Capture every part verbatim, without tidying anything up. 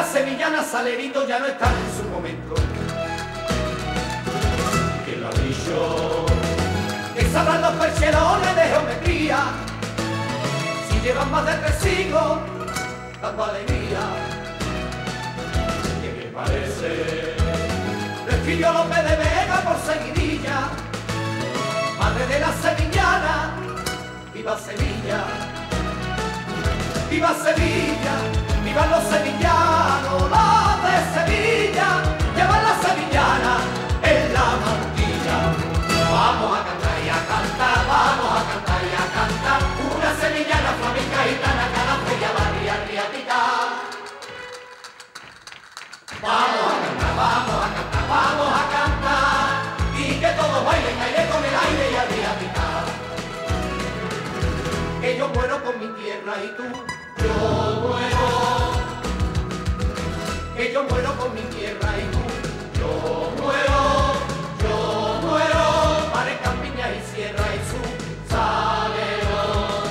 las sevillanas Salerito ya no están en su momento. ¿Quién lo ha dicho? Que sabrán los percherones de geometría, si llevan más de tres siglos dando alegría. ¿Quién me parece? Lo escribió López de Vega por seguidilla, madre de la sevillana. ¡Viva Sevilla! ¡Viva Sevilla! ¡Viva los sevillanos! ¡La de Sevilla! ¡Llevan la sevillana en la mantilla! Vamos a cantar y a cantar, vamos a cantar y a cantar. Una sevillana flamenca gitana, cada feria barria, ría, picar. Vamos a cantar, vamos a cantar, vamos a cantar. Y que todos bailen aire con el aire y arriba picar. Que yo muero con mi tierra y tú, yo muero. Que yo muero con mi tierra y tú, yo muero, yo muero. Para campiña y sierra y su salero.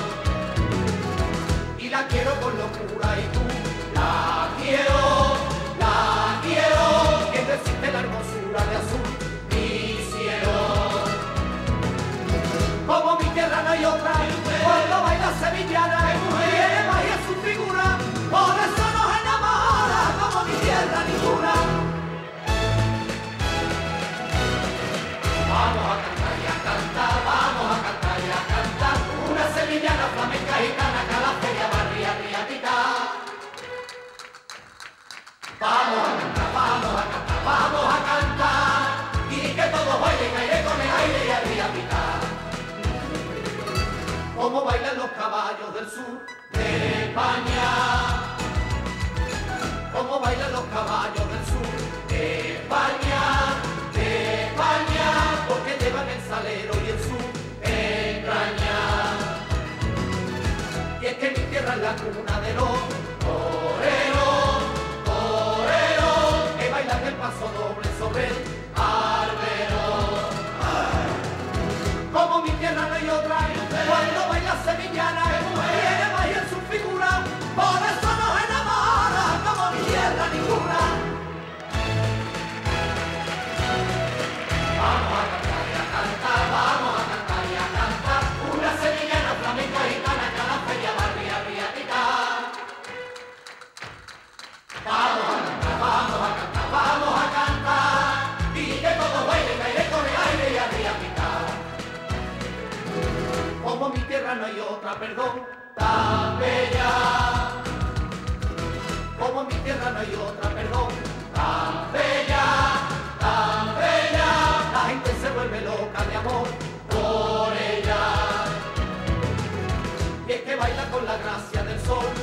Y la quiero con locura y tú, la quiero, la quiero. Que resiste la hermosura de azul mi cielo. Como mi tierra no hay otra, cuando baila sevillana, tiene magia su figura, por eso nos enamora como mi tierra ninguna. Vamos a cantar y a cantar, vamos a cantar y a cantar. Una sevillana flamenca gitana, cada feria barria, ría, picar. Vamos a cantar, vamos a cantar, vamos a cantar. Y que todos bailen aire con el aire y arriba picar. Como bailan los caballos del sur de España, como bailan los caballos del sur de España, de España, porque llevan el salero y el sur entraña. Y es que mi tierra es la cuna de los toreros, toreros, que bailan el paso doble sobre el albero. Como mi tierra no hay otra, cuando baila sevillana, tiene magia en su figura, por eso nos enamora como mi tierra ninguna. Vamos a cantar y a cantar, vamos a cantar y a cantar. Una sevillana flamenca gitana, cada feria barria, ría, picar. Vamos a cantar, vamos a cantar, vamos a cantar. Y que todos bailen aire con el aire y arriba picar. Como mi tierra no hay otra, perdón, tan bella. Como mi tierra no hay otra, perdón, tan bella, tan bella. La gente se vuelve loca de amor por ella. Y es que baila con la gracia del sol